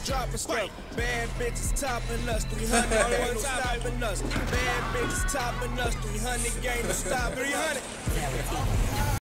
dropping stuff. Bad bitches topping us, 300 ain't no stopping us. Bad bitches topping us, 300 ain't no stopping us. 300.